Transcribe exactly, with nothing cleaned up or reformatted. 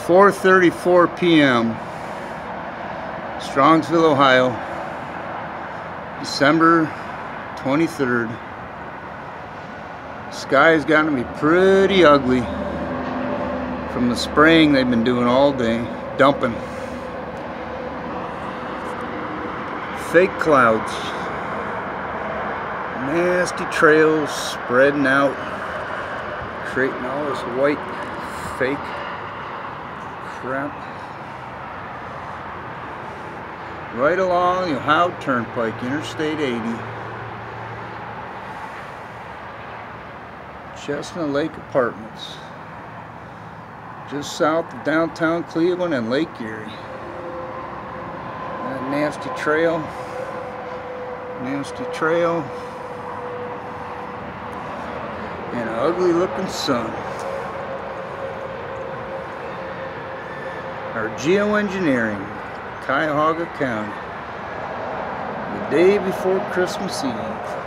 four thirty-four p m Strongsville, Ohio, December twenty-third. Sky's gotta be pretty ugly from the spraying they've been doing all day, dumping fake clouds, nasty trails spreading out, creating all this white fake crap right along the Ohio Turnpike, Interstate eighty, Chestnut Lake Apartments, just south of downtown Cleveland and Lake Erie. That nasty trail, nasty trail, and an ugly looking sun. Our geoengineering, Cuyahoga County, the day before Christmas Eve.